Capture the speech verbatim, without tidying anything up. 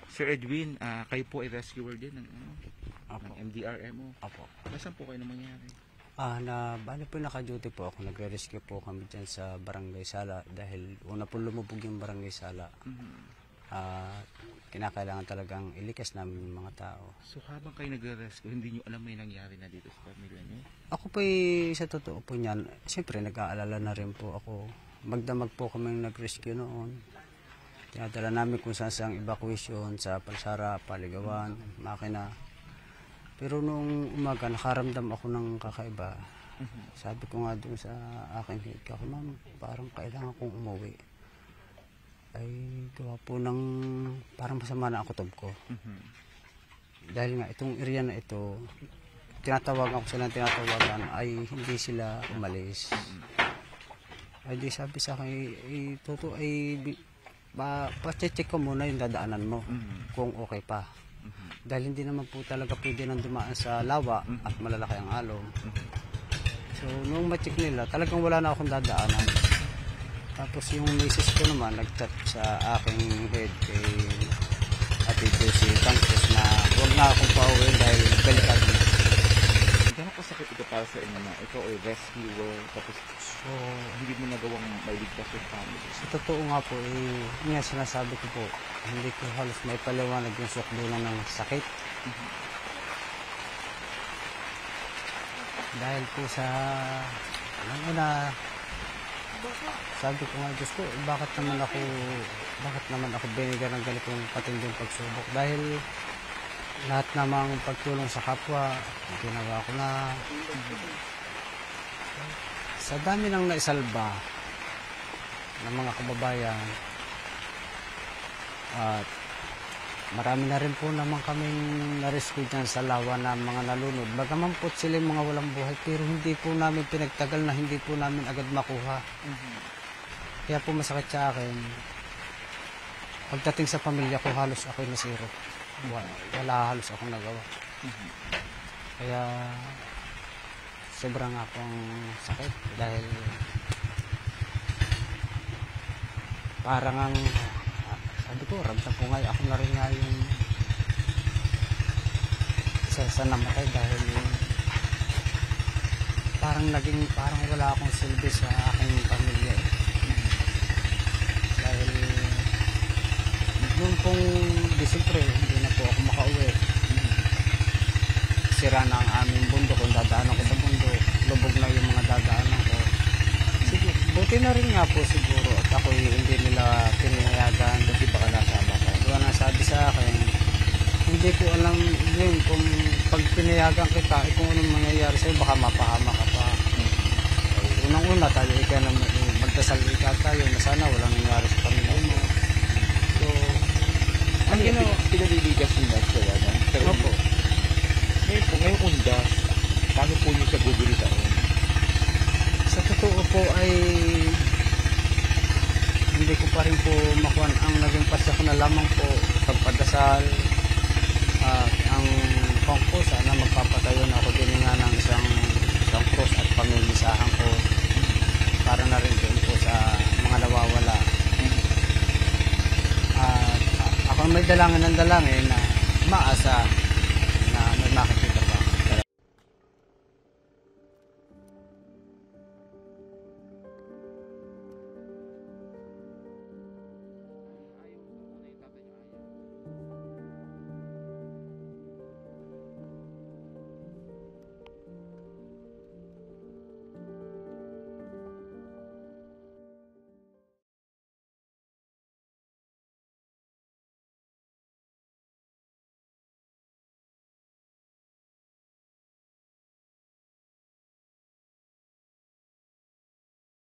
Sir Edwin, uh, kayo po ay rescuer din ng, ano, Apo. ng M D R R M O. Apo. Nasaan po kayo na mangyari? Ah, na bali po naka-duty po ako. Nagre-rescue po kami dyan sa Barangay Sala dahil una po lumubog yung Barangay Sala. Mm-hmm. Ah, kinakailangan talagang ilikas namin yung mga tao. So habang kayo nagre-rescue, hindi nyo alam may nangyari na dito sa pamilya nyo? Ako po sa totoo po niyan, siyempre nag-aalala na rin po ako. Magdamag po kami nag-rescue noon. Tinadala namin kung saan saan evacuation sa Palsara, Paligawan, Makina. Pero nung umaga, nakaramdam ako ng kakaiba. Mm-hmm. Sabi ko nga doon sa aking head ko, ma'am, parang kailangan kong umuwi. Ay gawa po ng parang masama na ang kutob ko. Mm-hmm. Dahil nga itong area na ito, tinatawagan ko sila, tinatawagan, ay hindi sila umalis. Mm-hmm. Ay di sabi sa akin, ay, toto ay pa, pa-check ko muna yung dadaanan mo, mm-hmm. kung okay pa. Mm-hmm. Dahil hindi naman po talaga pwede nang dumaan sa lawa, mm-hmm. at malalaki ang alon. Mm-hmm. So nung ma-check nila, talagang wala na akong dadaanan. Tapos yung misis ko naman nag-chat sa aking head kay Ate Josie Tangkos na huwag na akong pauwi dahil balikat na. Gano'n ko sakit ito para sa inyo na ikaw ay rescuer tapos so, hindi mo nagawang mailigtas yung family? Sa totoo nga po, eh, nga sinasabi ko po, hindi ko halos may paliwanag yung sukdulan ng sakit. Mm-hmm. Dahil po sa alam mo na sabi ko nga, Diyos ko, bakit naman ako bakit naman ako binigyan ng ganitong patinding pagsubok? Dahil lahat namang pagtulong sa kapwa, ginawa ko na. Sa dami ng naisalba ng mga kababayan, at marami na rin po naman kaming na-rescue dyan sa lawa na mga nalunod. Bagaman po sila mga walang buhay, pero hindi po namin pinagtagal na hindi po namin agad makuha. Mm-hmm. Kaya po masakit sa akin. Pagdating sa pamilya ko, halos ako'y nasiro. Wala, wala halos akong nagawa. Mm-hmm. Kaya sobrang akong sakit dahil parang ang sabi ko, ramdam ko nga, ako na rin nga yung isa sa namatay dahil parang naging, parang wala akong silbi sa aking pamilya. Dahil noon pong Disyembre, hindi na po ako makauwi. Sira na ang aming bundok, kung dadaanan ko sa bundok, lubog na yung mga dadaanan ko. Siguro, buti na rin nga po siguro at ako hindi nila pinayagan. Hindi pa ka nasama ka? Wala na sabi sa akin, hindi ko alam yun kung pag pinayagan kita, eh, kung anong mangyayari sa'yo, baka mapahama ka pa. Hmm. Unang-una tayo, ika na magdasal ika tayo na sana walang nangyari sa pamilya mo. So, ano yun, pinaliligas nyo na sila? Opo. Ngayon po, ngayong undas, paano po nyo sa Google taon? Sa totoo po ay hindi ko pa rin po makuha. Ang naging pasya ko na lamang po pagpadasal at uh, ang kong po sana magpapatayo na ako din nga ng isang, isang cross at pamimisahan ko para na rin din po sa mga nawawala. At uh, ako may dalangin ng dalangin na maasa